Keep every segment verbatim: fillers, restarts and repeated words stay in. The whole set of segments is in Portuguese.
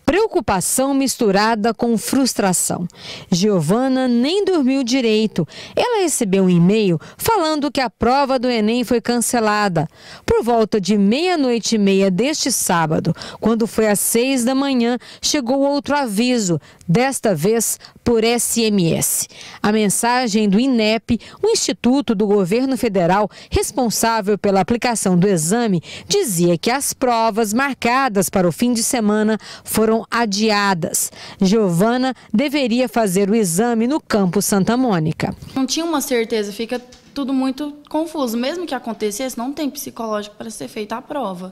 Preocupação misturada com frustração. Giovana nem dormiu direito. Ela recebeu um e-mail falando que a prova do Enem foi cancelada. Por volta de meia-noite e meia deste sábado, quando foi às seis da manhã, chegou outro aviso, desta vez por S M S. A mensagem do INEP, o Instituto do Governo Federal responsável pela aplicação do exame, dizia que as provas marcadas para o fim de semana foram adiadas. Giovana deveria fazer o exame no Campus Santa Mônica. Não tinha uma certeza, fica tudo muito confuso. Mesmo que acontecesse, não tem psicológico para ser feita a prova.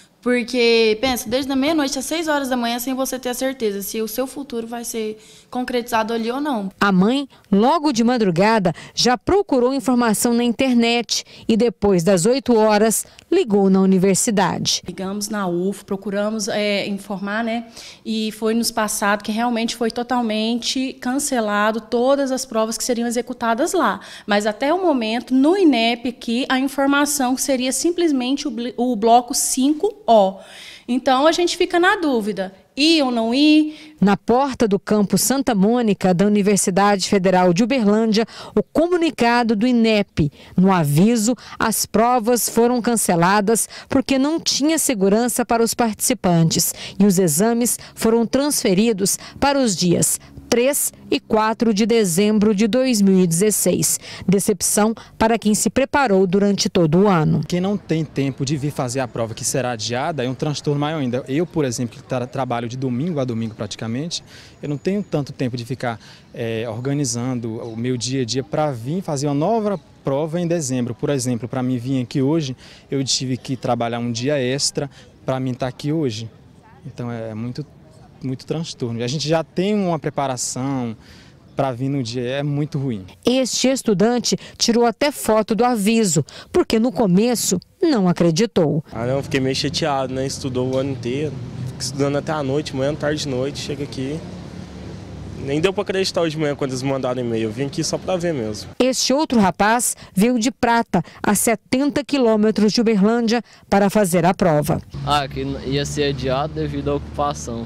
Porque, pensa, desde a meia-noite às seis horas da manhã, sem você ter a certeza se o seu futuro vai ser concretizado ali ou não. A mãe, logo de madrugada, já procurou informação na internet e depois das oito horas, ligou na universidade. Ligamos na U F, procuramos é, informar, né? E foi nos passado que realmente foi totalmente cancelado todas as provas que seriam executadas lá. Mas até o momento, no INEP aqui, a informação seria simplesmente o, o bloco cinco Ó. Então a gente fica na dúvida, ir ou não ir. Na porta do Campus Santa Mônica da Universidade Federal de Uberlândia, o comunicado do INEP. No aviso, as provas foram canceladas porque não tinha segurança para os participantes e os exames foram transferidos para os dias três e quatro de dezembro de dois mil e dezesseis. Decepção para quem se preparou durante todo o ano. Quem não tem tempo de vir fazer a prova que será adiada é um transtorno maior ainda. Eu, por exemplo, que tra trabalho de domingo a domingo praticamente, eu não tenho tanto tempo de ficar é, organizando o meu dia a dia para vir fazer uma nova prova em dezembro. Por exemplo, para mim vir aqui hoje, eu tive que trabalhar um dia extra para mim estar aqui hoje. Então é muito muito transtorno. A gente já tem uma preparação para vir no dia, é muito ruim. Este estudante tirou até foto do aviso, porque no começo não acreditou. Ah, não, fiquei meio chateado, né? Estudou o ano inteiro, estudando até a noite, manhã, tarde, noite, chega aqui. Nem deu para acreditar hoje de manhã quando eles mandaram e-mail, eu vim aqui só para ver mesmo. Este outro rapaz veio de Prata, a setenta quilômetros de Uberlândia, para fazer a prova. Ah, que ia ser adiado devido à ocupação.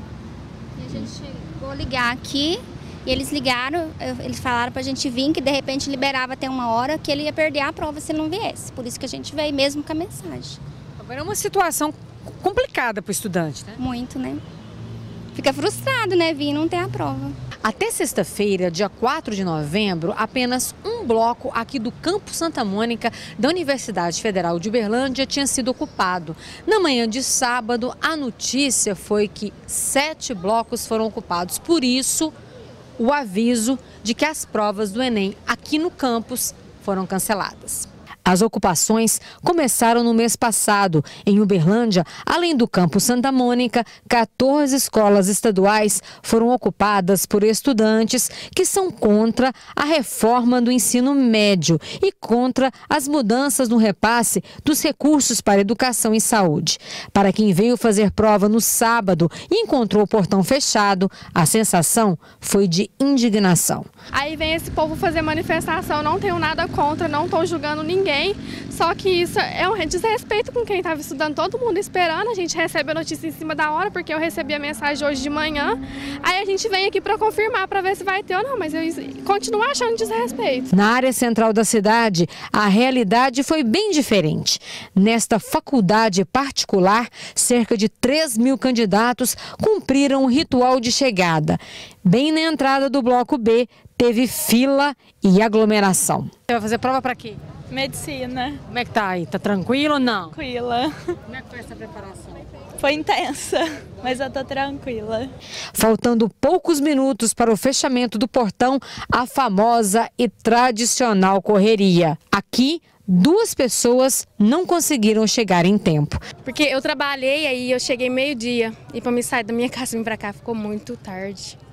A gente chegou a ligar aqui e eles ligaram, eles falaram pra gente vir, que de repente liberava até uma hora, que ele ia perder a prova se não viesse. Por isso que a gente veio mesmo com a mensagem. Agora é uma situação complicada para o estudante, né? Muito, né? Fica frustrado, né, vir e não ter a prova. Até sexta-feira, dia quatro de novembro, apenas um bloco aqui do Campus Santa Mônica da Universidade Federal de Uberlândia tinha sido ocupado. Na manhã de sábado, a notícia foi que sete blocos foram ocupados. Por isso, o aviso de que as provas do Enem aqui no campus foram canceladas. As ocupações começaram no mês passado. Em Uberlândia, além do Campus Santa Mônica, quatorze escolas estaduais foram ocupadas por estudantes que são contra a reforma do ensino médio e contra as mudanças no repasse dos recursos para educação e saúde. Para quem veio fazer prova no sábado e encontrou o portão fechado, a sensação foi de indignação. Aí vem esse povo fazer manifestação, não tenho nada contra, não estou julgando ninguém. Só que isso é um desrespeito com quem estava estudando, todo mundo esperando. A gente recebe a notícia em cima da hora, porque eu recebi a mensagem hoje de manhã. Aí a gente vem aqui para confirmar, para ver se vai ter ou não, mas eu continuo achando desrespeito. Na área central da cidade, a realidade foi bem diferente. Nesta faculdade particular, cerca de três mil candidatos cumpriram o ritual de chegada. Bem na entrada do bloco B, teve fila e aglomeração. Você vai fazer prova para quê? Medicina. Como é que tá aí? Tá tranquilo ou não? Tranquila. Como é que foi essa preparação? Foi intensa, mas eu tô tranquila. Faltando poucos minutos para o fechamento do portão, a famosa e tradicional correria. Aqui, duas pessoas não conseguiram chegar em tempo. Porque eu trabalhei aí, eu cheguei meio-dia e para me sair da minha casa e vir para cá ficou muito tarde.